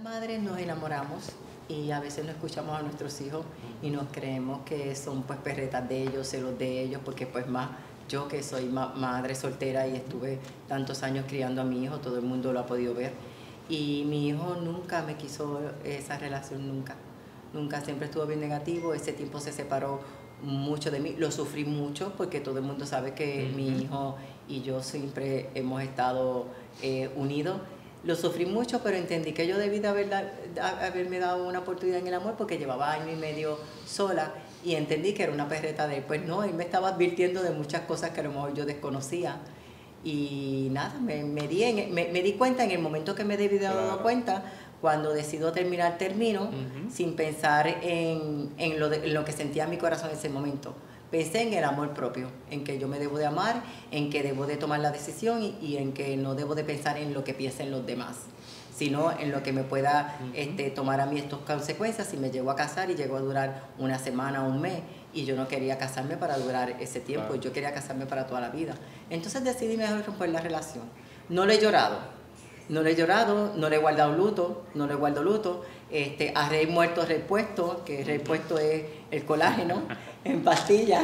madres nos enamoramos y a veces no escuchamos a nuestros hijos y nos creemos que son pues perretas de ellos, celos de ellos, porque pues más yo que soy madre soltera y estuve tantos años criando a mi hijo, todo el mundo lo ha podido ver. Y mi hijo nunca me quiso esa relación, nunca. Nunca, siempre estuvo bien negativo, ese tiempo se separó mucho de mí, lo sufrí mucho porque todo el mundo sabe que mi hijo y yo siempre hemos estado unidos. Lo sufrí mucho, pero entendí que yo debí de haberme dado una oportunidad en el amor porque llevaba año y medio sola y entendí que era una perreta de él. Pues no, él me estaba advirtiendo de muchas cosas que a lo mejor yo desconocía. Y nada, me di cuenta en el momento que me debí de haber dado cuenta. Cuando decido terminar, termino, sin pensar en lo que sentía mi corazón en ese momento. Pensé en el amor propio, en que yo me debo de amar, en que debo de tomar la decisión y en que no debo de pensar en lo que piensen los demás, sino en lo que me pueda tomar a mí estas consecuencias si me llego a casar y llego a durar una semana o un mes. Y yo no quería casarme para durar ese tiempo, yo quería casarme para toda la vida. Entonces decidí mejor romper la relación. No le he llorado. No le he llorado, no le he guardado luto, no le guardo luto. A rey muerto, rey puesto, que rey puesto es el colágeno en pastillas.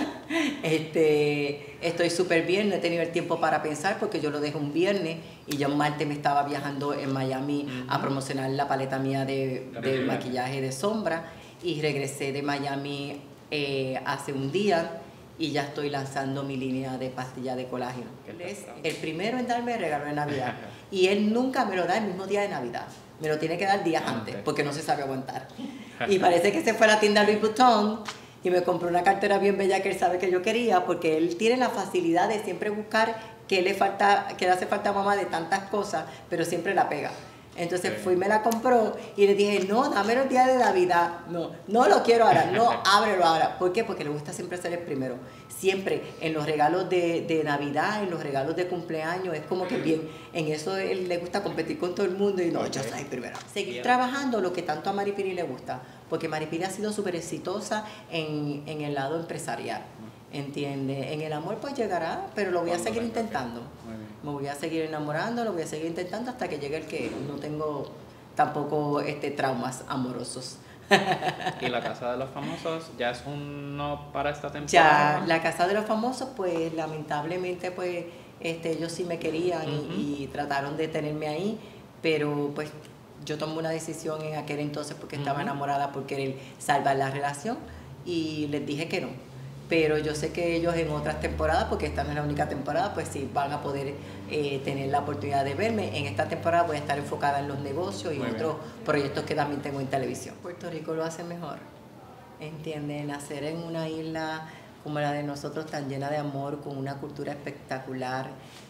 Estoy súper bien, no he tenido el tiempo para pensar porque yo lo dejé un viernes y ya un martes me estaba viajando en Miami a promocionar la paleta mía de maquillaje de sombra y regresé de Miami hace un día. Y ya estoy lanzando mi línea de pastillas de colágeno. Él es el primero en darme el regalo de Navidad. Y él nunca me lo da el mismo día de Navidad. Me lo tiene que dar días antes, porque no se sabe aguantar. Y parece que se fue a la tienda Louis Vuitton y me compró una cartera bien bella que él sabe que yo quería, porque él tiene la facilidad de siempre buscar qué le hace falta a mamá de tantas cosas, pero siempre la pega. Entonces fui y me la compró y le dije, no, dámelo el día de Navidad. No lo quiero ahora, no, ábrelo ahora. ¿Por qué? Porque le gusta siempre ser el primero. Siempre en los regalos de Navidad, en los regalos de cumpleaños, es como que bien, en eso él le gusta competir con todo el mundo y no, yo soy el primero. Seguir trabajando lo que tanto a Maripili le gusta, porque Maripili ha sido súper exitosa en el lado empresarial. ¿Entiende? En el amor pues llegará, pero lo voy a seguir intentando. Me voy a seguir enamorando, lo voy a seguir intentando hasta que llegue el que no tengo tampoco traumas amorosos. ¿Y la Casa de los Famosos ya es un no para esta temporada? Ya, la Casa de los Famosos pues lamentablemente pues ellos sí me querían y trataron de tenerme ahí, pero pues yo tomé una decisión en aquel entonces porque estaba enamorada por querer salvar la relación y les dije que no. Pero yo sé que ellos en otras temporadas, porque esta no es la única temporada, pues sí van a poder tener la oportunidad de verme. En esta temporada voy a estar enfocada en los negocios y otros proyectos que también tengo en televisión. Puerto Rico lo hace mejor, ¿entienden? Nacer en una isla como la de nosotros, tan llena de amor, con una cultura espectacular,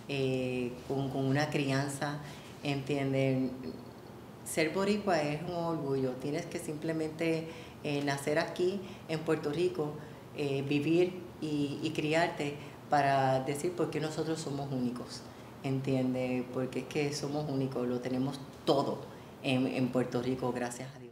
con una crianza, ¿entienden? Ser boricua es un orgullo. Tienes que simplemente nacer aquí en Puerto Rico, vivir y criarte para decir por qué nosotros somos únicos, ¿entiendes? Porque es que somos únicos, lo tenemos todo en Puerto Rico, gracias a Dios.